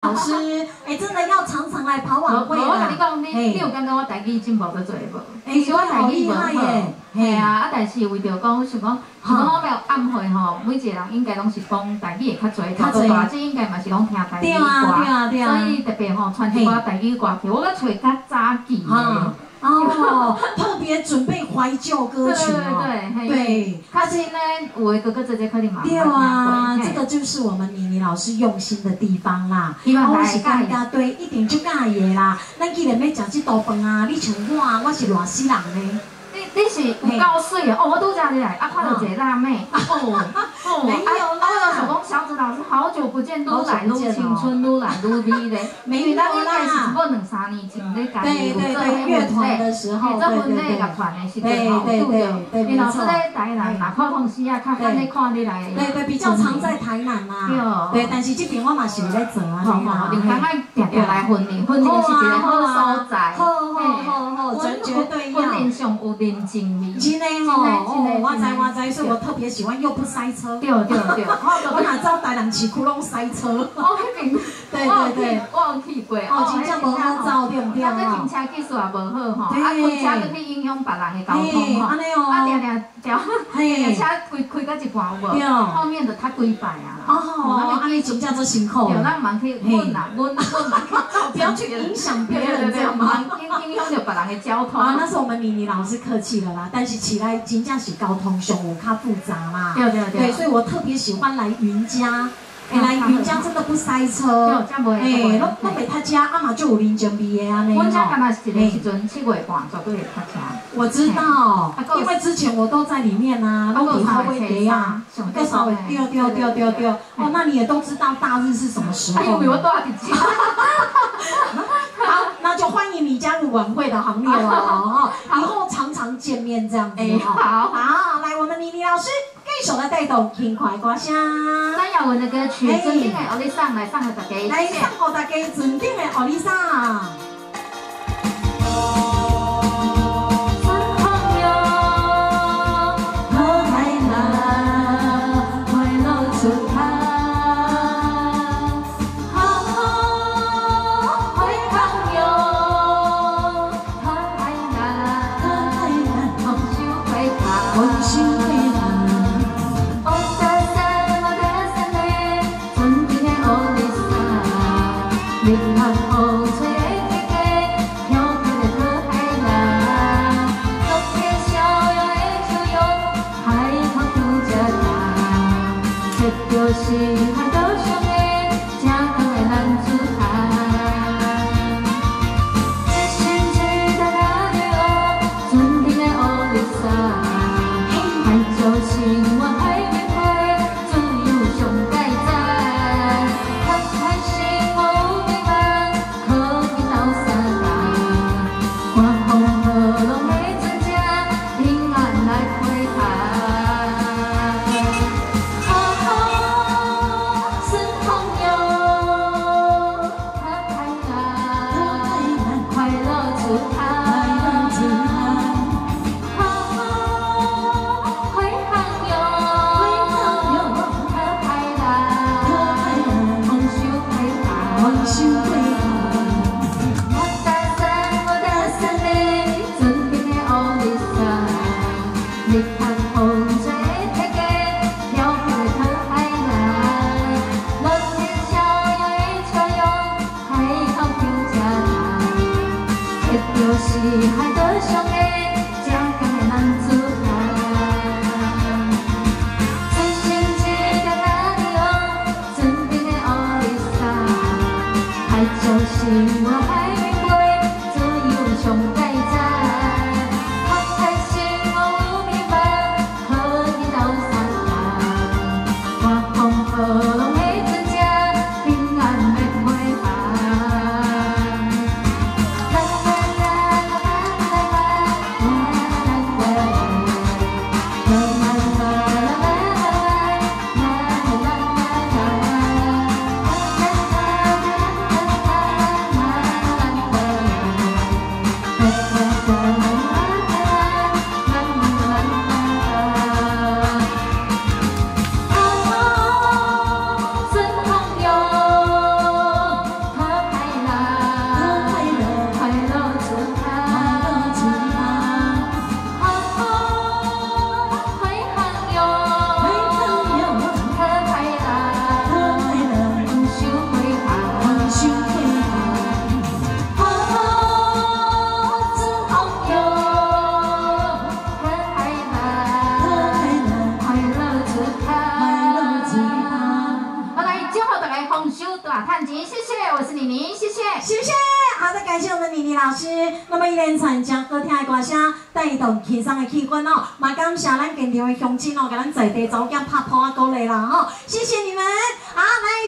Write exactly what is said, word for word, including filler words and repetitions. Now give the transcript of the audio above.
老师，哎，真的要常常来跑晚会啦。 我跟你讲，你你有感觉我台语进步得多无？ 哎， 其实我台语无好， 嘿啊，啊，但是为着讲，想讲，想讲我要暗会吼，每一个人应该拢是讲台语会较侪，较多大姐应该嘛是拢听台语歌，所以特别吼传一寡台语歌曲，我搁找较早期的。 哦，特别准备怀旧歌曲哦， 对对对， 他现在我哥哥姐姐可能嘛， 对啊，这个就是我们妮妮老师用心的地方啦。啊，我是感觉对，一定就介意啦。咱既然要食这道饭啊，你像我，我是偌死人呢。 你你是有够水哦！我拄才入来，啊，看到一个辣妹，哦哦， 没有啦。 啊，我想讲小紫老师好久不见，愈来愈青春，愈来愈美嘞。 没有啦。 因为咱应该是不过两三年前咧家己有做乐团的时候， 做婚礼乐团的时阵吼，拄着。因老师咧台南，若看同时啊，较罕咧看你来。对对， 比较常在台南啦。对。对，但是这边我嘛是有在做啊。 好好，你看看定定来婚礼，婚礼是一个好所在。 好好好好，绝绝对要。 婚礼上有人情味。 真的吼，哦，我知我知，所以我特别喜欢又不塞车。对对对， 我哪知道台南市区拢塞车。 哦，迄边，对对对，我有去过。哦， 真正无好走，对不对？ 啊，这停车技术也无好吼，啊，开车都去影响别人的交通吼。 安尼哦。 啊，定定条，嘿，车开开到一半有无？后面就踏几摆啊。 哦，安尼真正做辛苦。 对，咱忙去稳啦，稳稳嘛， 不要去影响别人，这样吗？ 影影响着别人的交通。 啊，那是我们妮妮老师客气了啦，但是起来真正是交通上有较复杂啦。 对对对。对， 所以我特别喜欢来云嘉。 哎，来云嘉真的不塞车，哎，拢拢袂塞车，啊嘛就有人情味的安尼吼。 阮家干嘛是一个时阵七月半绝对会塞车。 我知道，因为之前我都在里面啊，都比后尾地啊，都稍微对对对对对。哦，那你也都知道大日是什么时候？ 哎呦，我多少点？ 好，那就欢迎你加入晚会的行列了哦，以后常常见面这样子哦。好， 好，来我们妮妮老师。 一手来带动轻快歌声， 张耀文的歌曲《尊敬的奥利桑》来送给大家， 来送给大家尊敬的奥利桑。 啦法探金，谢谢，我是妮妮，谢谢， 谢谢。好的，感谢我们妮妮老师。那么一连串将好听的歌声带动轻松的气氛哦，嘛感谢咱现场的乡亲哦，给咱在地早间拍拖啊鼓励啦吼，谢谢你们。好，来。